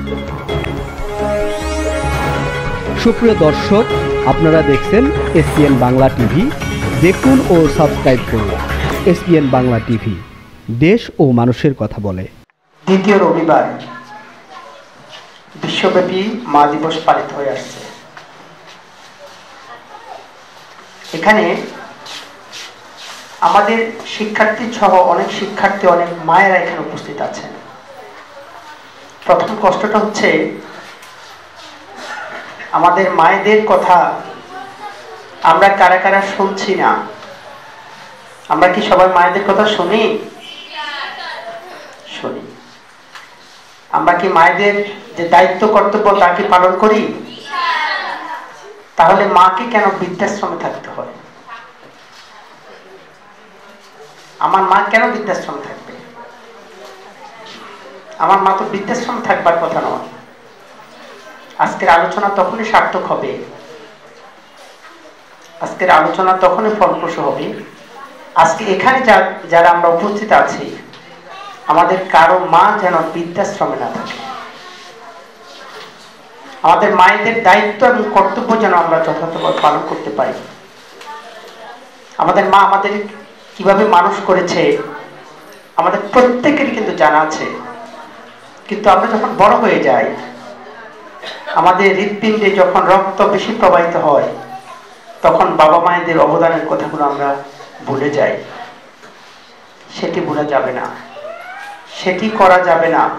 সুপ্রিয় দর্শক, আপনারা দেখছেন এসপিএন বাংলা টিভি। দেখুন ও সাবস্ক্রাইব করুন এসপিএন বাংলা টিভি, দেশ ও মানুষের কথা বলে। দ্বিতীয় রবিবার বিশ্বব্যাপী মা দিবস পালিত হয়ে আসছে। এখানে আমাদের শিক্ষার্থী সহ অনেক শিক্ষার্থী, অনেক মায়েরা এখানে উপস্থিত আছেন। প্রথম কষ্টটা হচ্ছে আমাদের মায়েদের কথা আমরা কারা কারা শুনছি না। আমরা কি সবাই মায়েদের কথা শুনি? শুনি। আমরা কি মায়েদের যে দায়িত্ব কর্তব্য তা কি পালন করি? তাহলে মাকে কেন বৃদ্ধাশ্রমে থাকতে হয়? আমার মা কেন বৃদ্ধাশ্রমে থাকবে? আমার মা তো বৃদ্ধাশ্রমে থাকবার কথা নয়। আজকের আলোচনা তখনই সার্থক হবে, আজকের আলোচনা তখনই ফলপ্রসূ হবে, আজকে এখানে যারা আমরা উপস্থিত আছি আমাদের কারো মা যেন বৃদ্ধাশ্রমে না থাকে। আমাদের মায়েদের দায়িত্ব এবং কর্তব্য যেন আমরা যথাযথভাবে পালন করতে পারি। আমাদের মা আমাদের কিভাবে মানুষ করেছে আমাদের প্রত্যেকেরই কিন্তু জানা আছে। কিন্তু আমরা যখন বড় হয়ে যাই, আমাদের হৃৎপিণ্ডে যখন রক্ত বেশি প্রবাহিত হয়, তখন বাবা মায়েদের অবদানের কথাগুলো আমরা ভুলে যাই। সেটি ভুলা যাবে না, সেটি করা যাবে না।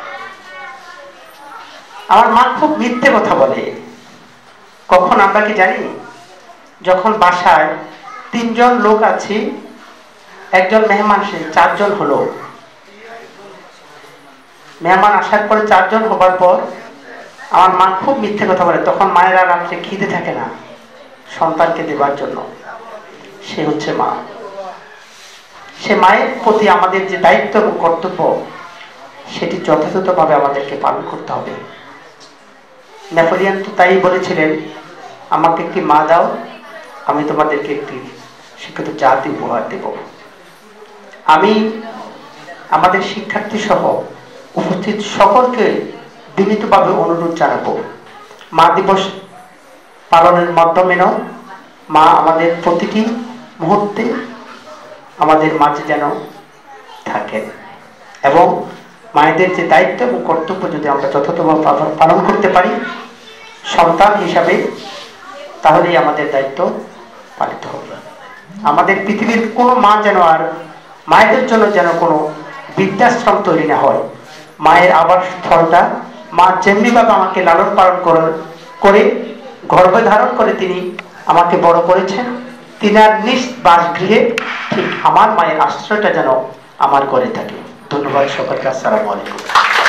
আমার মা খুব মিথ্যে কথা বলে। কখন আমরা কি জানি? যখন বাসায় 3 জন লোক আছি, একজন মেহমান, সে 4 জন হলো। মেহমান আসার পরে 4 জন হবার পর আমার মা খুব মিথ্যে কথা বলে। তখন মায়েরা রাত্রে খিদে থাকে না সন্তানকে দেবার জন্য। সে হচ্ছে মা। সে মায়ের প্রতি আমাদের যে দায়িত্ব এবং কর্তব্য, সেটি যথাযথভাবে আমাদেরকে পালন করতে হবে। নেপোলিয়ন তো তাই বলেছিলেন, আমাকে একটি মা দাও, আমি তোমাদেরকে একটি শিক্ষিত জাতি উপহার দেব। আমি আমাদের শিক্ষার্থী সহ উপস্থিত সকলকে বিনীতভাবে অনুরোধ জানাবো, মা দিবস পালনের মাধ্যমে মা আমাদের প্রতিটি মুহূর্তে আমাদের মাঝে যেন থাকেন, এবং মায়েদের যে দায়িত্ব এবং কর্তব্য যদি আমরা যথাযথভাবে পালন করতে পারি সন্তান হিসাবে, তাহলেই আমাদের দায়িত্ব পালিত হবে। আমাদের পৃথিবীর কোনো মা যেন আর মায়েদের জন্য যেন কোনো বৃদ্ধাশ্রম তৈরি না হয়। মায়ের আবাসস্থলটা, মা যেমনিভাবে আমাকে লালন পালন করে গর্ভে ধারণ করে তিনি আমাকে বড় করেছেন, তিনার নিজ বাসগৃহে ঠিক আমার মায়ের আশ্রয়টা যেন আমার ঘরে থাকে। ধন্যবাদ সকলকে। আসসালামু আলাইকুম।